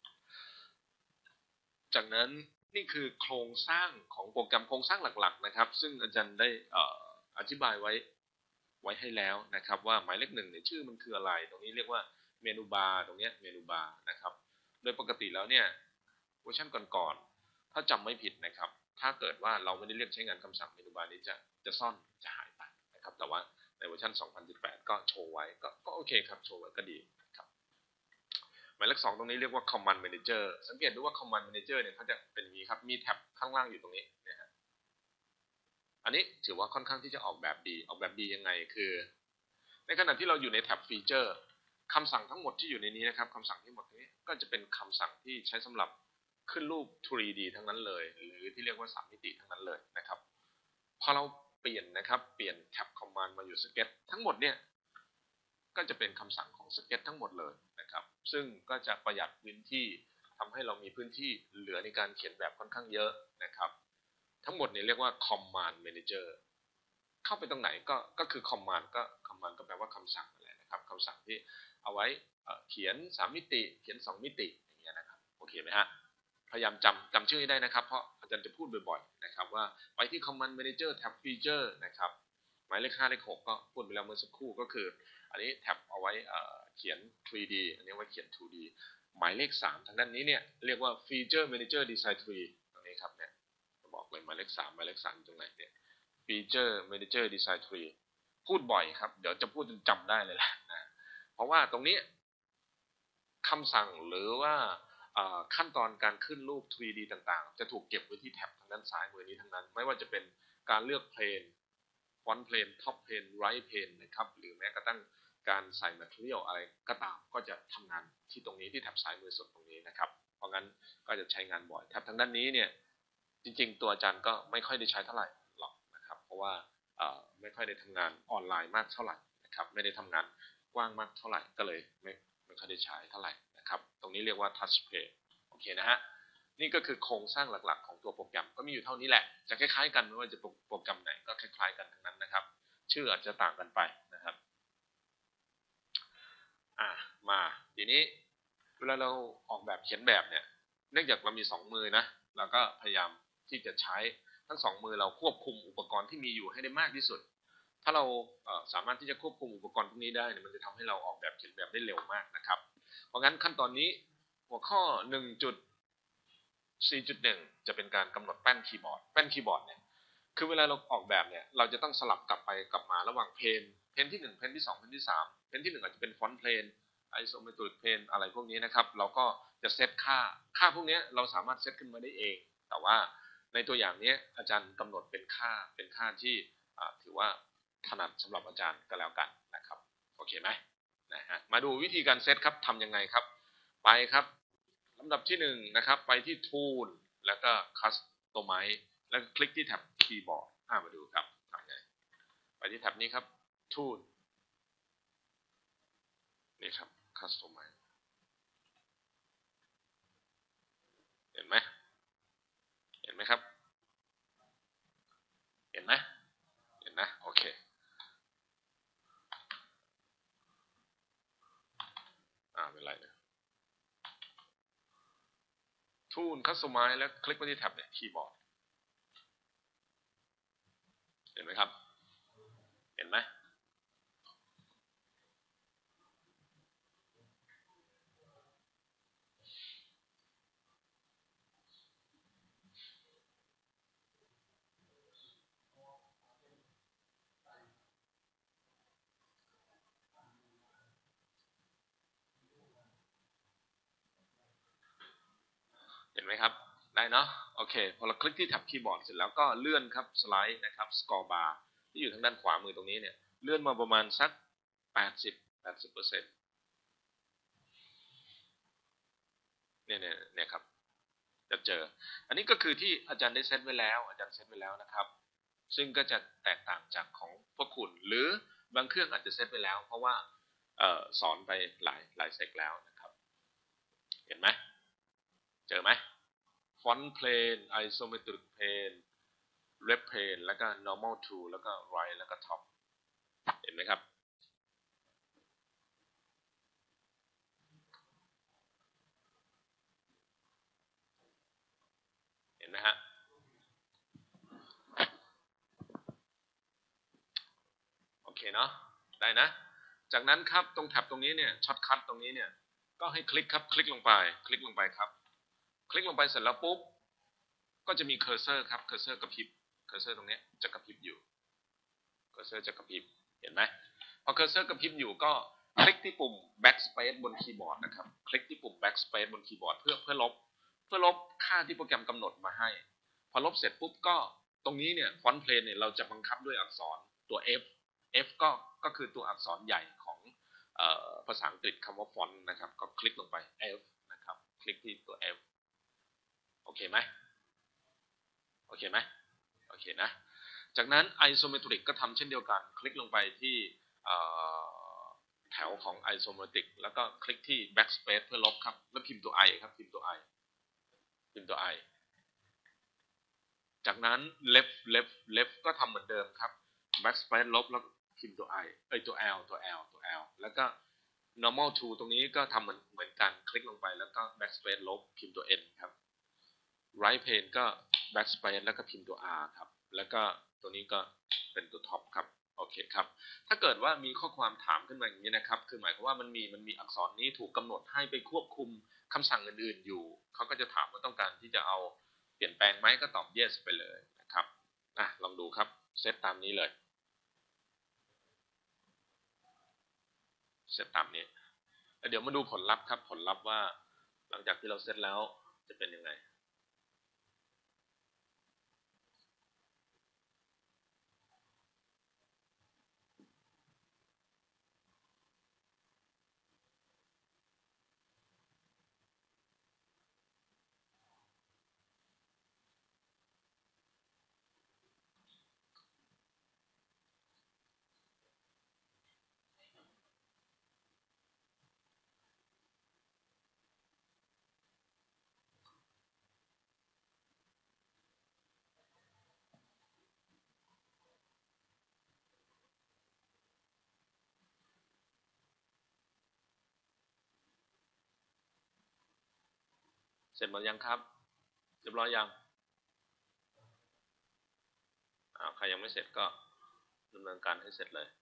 จากนั้นนี่คือโครงสร้างของโปรแกรมโครงสร้างหลักๆนะครับซึ่งอาจารย์ได้อธิบายไว้ไว้ให้แล้วนะครับว่าหมายเลขหนึ่งเนี่ยชื่อมันคืออะไรตรงนี้เรียกว่าเมนูบาร์ตรงนี้เมนูบาร์นะครับโดยปกติแล้วเนี่ยเวอร์ชันก่อนๆถ้าจำไม่ผิดนะครับถ้าเกิดว่าเราไม่ได้เรียกใช้งานคำสั่งเมนูบาร์นี้จะจะซ่อนจะหายไปนะครับแต่ว่าในเวอร์ชันสองพันสิบแปดก็โชว์ไว้ก็ก็โอเคครับโชว์ไว้ก็ดีครับหมายเลขสองตรงนี้เรียกว่า command manager สังเกตดูว่า command manager เนี่ยเขาจะเป็นอย่างนี้ครับมีแท็บข้างล่างอยู่ตรงนี้นะฮะอันนี้ถือว่าค่อนข้างที่จะออกแบบดีออกแบบดียังไงคือในขณะที่เราอยู่ในแท็บฟีเจอร์คำสั่งทั้งหมดที่อยู่ในนี้นะครับคำสั่งที่หมดนี้ก็จะเป็นคำสั่งที่ใช้สำหรับขึ้นรูป ทรี ดี ทั้งนั้นเลยหรือที่เรียกว่าสามมิติทั้งนั้นเลยนะครับพอเราเปลี่ยนนะครับเปลี่ยนแท็บคอมมานด์มาอยู่สเก็ตทั้งหมดเนี่ยก็จะเป็นคำสั่งของสเก็ตทั้งหมดเลยนะครับซึ่งก็จะประหยัดพื้นที่ทำให้เรามีพื้นที่เหลือในการเขียนแบบค่อนข้างเยอะนะครับทั้งหมดเนี่ยเรียกว่า command manager เข้าไปตรงไหนก็ก็คือ command ก็ command ก็แปลว่าคำสั่งอะไรนะครับคำสั่งที่เอาไว้เขียนสามมิติเขียนสองมิติอย่างเงี้ยนะครับโอเคไหมฮะพยายามจำจำชื่อให้ได้นะครับเพราะอาจารย์จะพูดบ่อยๆนะครับว่าไปที่ command manager tab feature นะครับหมายเลขห้าเลขหกก็พูดไปแล้วเมื่อสักครู่ก็คืออันนี้แท็บเอาไว้เขียน ทรี ดี อันนี้ไว้เขียน ทู ดี หมายเลขสามทางด้านนี้เนี่ยเรียกว่า feature manager design tree ตรงนี้ครับเนี่ยบอกเลยหมายเลขสามหมายเลขสามตรงไหนเนี่ย feature manager design tree พูดบ่อยครับเดี๋ยวจะพูดจนจำได้เลยแหละนะเพราะว่าตรงนี้คำสั่งหรือว่าขั้นตอนการขึ้นรูป ทรี ดี ต่างๆจะถูกเก็บไว้ที่แท็บทางด้านซ้ายมือนี้ทั้งนั้นไม่ว่าจะเป็นการเลือกเพลนฟอนต์เพลนท็อปเพลนไรท์เพลนนะครับหรือแม้กระทั่งการใส่ material อะไรก็ตามก็จะทำงานที่ตรงนี้ที่แท็บซ้ายมือสุดตรงนี้นะครับเพราะงั้นก็จะใช้งานบ่อยแท็บทางด้านนี้เนี่ยจริงๆตัวอาจารย์ก็ไม่ค่อยได้ใช้เท่าไหร่หรอกนะครับเพราะว่าไม่ค่อยได้ทำงานออนไลน์มากเท่าไหร่นะครับไม่ได้ทำงานกว้างมากเท่าไหร่ก็เลยไม่ไม่ค่อยได้ใช้เท่าไหร่นะครับตรงนี้เรียกว่า touch play โอเคนะฮะนี่ก็คือโครงสร้างหลักๆของตัวโปรแกรมก็มีอยู่เท่านี้แหละจะคล้ายๆกันไม่ว่าจะโปรแกรมไหนก็คล้ายๆกันทั้งนั้นนะครับชื่ออาจจะต่างกันไปนะครับอ่ะมาทีนี้เวลาเราออกแบบเขียนแบบเนี่ยเนื่องจากเรามีสองมือนะเราก็พยายามที่จะใช้ทั้งสองมือเราควบคุมอุปกรณ์ที่มีอยู่ให้ได้มากที่สุดถ้าเราสามารถที่จะควบคุมอุปกรณ์พวกนี้ได้เนี่ยมันจะทำให้เราออกแบบเขียนแบบได้เร็วมากนะครับเพราะงั้นขั้นตอนนี้หัวข้อ หนึ่งจุดสี่จุดหนึ่ง จะเป็นการกำหนดแป้นคีย์บอร์ดแป้นคีย์บอร์ดเนี่ยคือเวลาเราออกแบบเนี่ยเราจะต้องสลับกลับไปกลับมาระหว่างเพนเพนที่หนึ่งเพนที่สองเพนที่สามเพนที่หนึ่งอาจจะเป็นฟอนต์เพนไอโซเมตริกเพนอะไรพวกนี้นะครับเราก็จะเซตค่าค่าพวกนี้เราสามารถเซตขึ้นมาได้เองแต่ว่าในตัวอย่างนี้อาจารย์กำหนดเป็นค่าเป็นค่าที่ถือว่าถนัดสำหรับอาจารย์ก็แล้วกันนะครับโอเคไหมนะฮะมาดูวิธีการเซตครับทำยังไงครับไปครับลำดับที่หนึ่งนะครับไปที่ Tool แล้วก็ Customize แล้วคลิกที่แท็บคีย์บอร์ดมาดูครับทำไงไปที่แท็บนี้ครับ Tool นี่ครับ Customize เห็นไหมเห็นไหมครับเห็นไหมเห็นนะโอเคอ่าเป็นไรเนี่ย Tool Customize แล้วคลิกไปที่แท็บเนี่ยคีย์บอร์ดเห็นไหมครับเห็นไหมได้เนาะโอเคพอเราคลิกที่แท็บคีย์บอร์ดเสร็จแล้วก็เลื่อนครับสไลด์นะครับสกอร์บาร์ที่อยู่ทางด้านขวามือตรงนี้เนี่ยเลื่อนมาประมาณสักแปดสิบ แปดสิบเปอร์เซ็นต์ เนี่ยเนี่ยเนี่ยครับจะเจออันนี้ก็คือที่อาจารย์ได้เซตไว้แล้วอาจารย์เซตไว้แล้วนะครับซึ่งก็จะแตกต่างจากของพวกคุณหรือบางเครื่องอาจจะเซตไปแล้วเพราะว่าเอ่อสอนไปหลายหลายเซกแล้วนะครับเห็นไหมเจอไหมฟอนต์เพลน isometric plane red plane แล้วก็ normal to แล้วก็ right แล้วก็ top เห็นไหมครับเห็นไหมฮะโอเคเนาะได้นะจากนั้นครับตรงแท็บตรงนี้เนี่ยช็อตคัทตรงนี้เนี่ยก็ให้คลิกครับคลิกลงไปคลิกลงไปครับคลิกลงไปเสร็จแล้วปุ๊บก็จะมีเคอร์เซอร์ครับเคอร์เซอร์กระพริบเคอร์เซอร์ตรงนี้จะกระพริบอยู่เคอร์เซอร์จะกระพริบเห็นไหมพอเคอร์เซอร์กระพริบอยู่ก็คลิกที่ปุ่ม backspace บนคีย์บอร์ดนะครับคลิกที่ปุ่ม backspace บนคีย์บอร์ดเพื่อเพื่อลบเพื่อลบค่าที่โปรแกรมกำหนดมาให้พอลบเสร็จปุ๊บก็ตรงนี้เนี่ยฟอนต์เพลนเนี่ยเราจะบังคับด้วยอักษรตัว F F ก็ก็คือตัวอักษรใหญ่ของเอ่อภาษาอังกฤษคำว่าฟอนต์นะครับก็คลิกลงไป F นะครับคลิกที่ตัว F โอเคไหมโอเคไหมโอเคนะจากนั้น isometric ก็ทำเช่นเดียวกันคลิกลงไปที่แถวของ isometric แล้วก็คลิกที่ backspace เพื่อลบครับแล้วพิมพ์ตัว i ครับพิมพ์ตัว i พิมพ์ตัว i จากนั้น left left left ก็ทำเหมือนเดิมครับ backspace ลบแล้วพิมพ์ตัว i เอ้ยตัว l ตัว l ตัว l แล้วก็ normal to ตรงนี้ก็ทำเหมือนเหมือนกันคลิกลงไปแล้วก็ backspace ลบพิมพ์ตัว n ครับ right pane ก็ backspace แล้วก็พิมพ์ตัว r ครับแล้วก็ตัวนี้ก็เป็นตัว top ครับโอเคครับถ้าเกิดว่ามีข้อความถามขึ้นมาอย่างนี้นะครับคือหมายความว่ามันมีมันมีอักษรนี้ถูกกำหนดให้ไปควบคุมคำสั่งอื่นๆอยู่เขาก็จะถามว่าต้องการที่จะเอาเปลี่ยนแปลงไหมก็ตอบ yes ไปเลยนะครับอ่ะลองดูครับเซตตามนี้เลยเซตตามนี้แล้วเดี๋ยวมาดูผลลัพธ์ครับผลลัพธ์ว่าหลังจากที่เราเซตแล้วจะเป็นยังไงเสร็จหมดยังครับเรียบร้อยยังอ่าใครยังไม่เสร็จก็ดำเนินการให้เสร็จเลย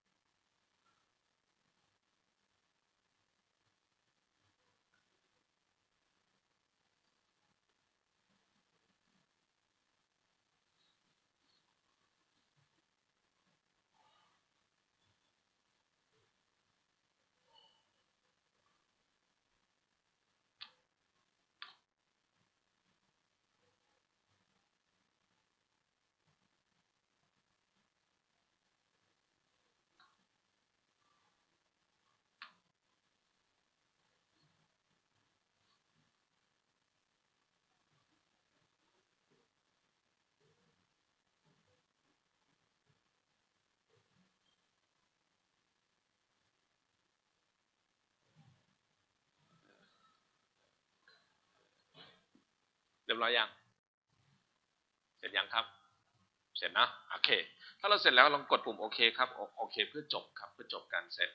เรียบร้อยยังเสร็จยังครับเสร็จนะโอเคถ้าเราเสร็จแล้วลองกดปุ่มโอเคครับโอเคเพื่อจบครับเพื่อจบการเซต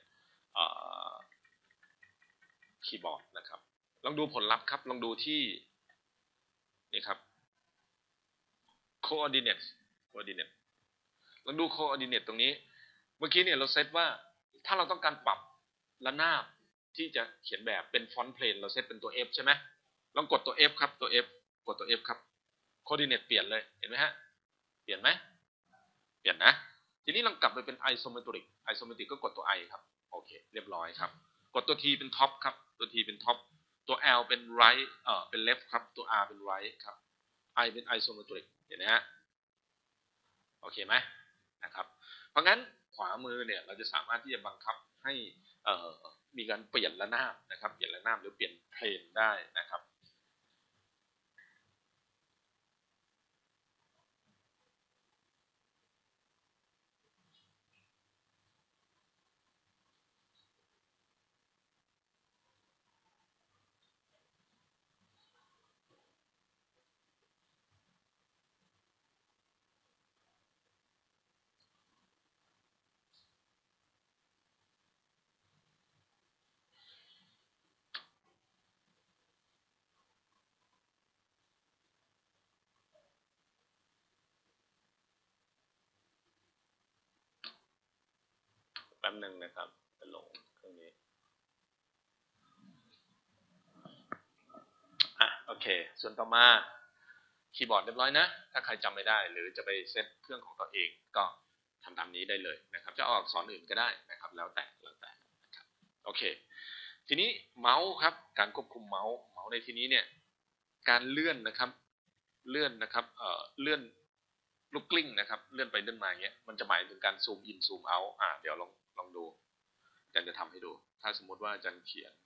คีย์บอร์ดนะครับลองดูผลลัพธ์ครับลองดูที่นี่ครับ coordinate coordinate ลองดู coordinate ตรงนี้เมื่อกี้เนี่ยเราเซตว่าถ้าเราต้องการปรับระนาบที่จะเขียนแบบเป็นฟอนต์เพลนเราเซตเป็นตัว F ใช่ไหมลองกดตัว F ครับตัว F กดตัว F ครับ coordinate เปลี่ยนเลยเห็นไหมฮะเปลี่ยนไหมเปลี่ยนนะทีนี้ลองกลับไปเป็น isometric isometric ก็กดตัว I ครับโอเคเรียบร้อยครับกดตัว T เป็น top ครับตัว T เป็น top ตัว L เป็น right เอ่อเป็น left ครับตัว R เป็น right ครับ I เป็น isometric เห็นไหมฮะโอเคไหมนะครับเพราะงั้นขวามือเนี่ยเราจะสามารถที่จะบังคับให้เอ่อมีการเปลี่ยนระนาบนะครับเปลี่ยนระนาบหรือเปลี่ยนเพลนได้นะครับแป๊บนึงนะครับจะลงเครื่องนี้อ่ะโอเคส่วนต่อมาคีย์บอร์ดเรียบร้อยนะถ้าใครจำไม่ได้หรือจะไปเซตเครื่องของตัวเองก็ทำตามนี้ได้เลยนะครับจะออกสอนอื่นก็ได้นะครับแล้วแต่แล้วแต่นะครับโอเคทีนี้เมาส์ครับการควบคุมเมาส์เมาส์ในที่นี้เนี่ยการเลื่อนนะครับเลื่อนนะครับเอ่อเลื่อนลูกกลิ้งนะครับเลื่อนไปเลื่อนมาอย่างเงี้ยมันจะหมายถึงการซูมอินซูมเอาท์อ่าเดี๋ยวลองลองดูอาจารย์จะทำให้ดูถ้าสมมติว่าอาจารย์เขียน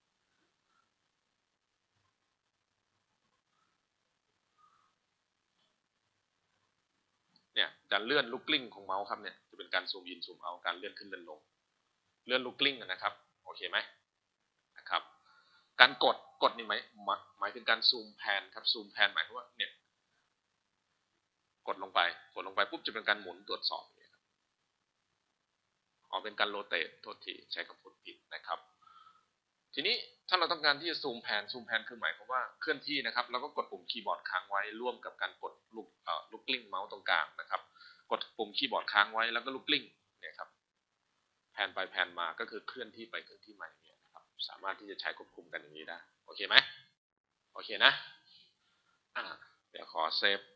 เนี่ยการเลื่อนลูกกลิ้งของเมาส์ครับเนี่ยจะเป็นการซูมอินซูมเอาท์การเลื่อนขึ้นเลื่อนลงเลื่อนลูกกลิ้งนะครับโอเคไหมนะครับการกดกดนี่หมายหมายถึงการซูมแพนครับซูมแพนหมายถึงว่าเนี่ยกดลงไปกดลงไปปุ๊บจะเป็นการหมุนตรวจสอบเนี่ยครับอ๋อเป็นการโรเตทโทษทีใช้คำพูดผิดนะครับทีนี้ถ้าเราต้องการที่จะซูมแพนซูมแพนคือหมายความว่าเคลื่อนที่นะครับเราก็กดปุ่มคีย์บอร์ดค้างไว้ร่วมกับการกดลูกเอ่อลูกกลิ้งเมาส์ตรงกลางนะครับกดปุ่มคีย์บอร์ดค้างไว้แล้วก็ลูกกลิ้งเนี่ยครับแพนไปแพนมาก็คือเคลื่อนที่ไปเคลื่อนที่มาอย่างเงี้ยนะครับสามารถที่จะใช้ควบคุมกันอย่างนี้ได้โอเคไหมโอเคนะอ่าเดี๋ยวขอเซฟ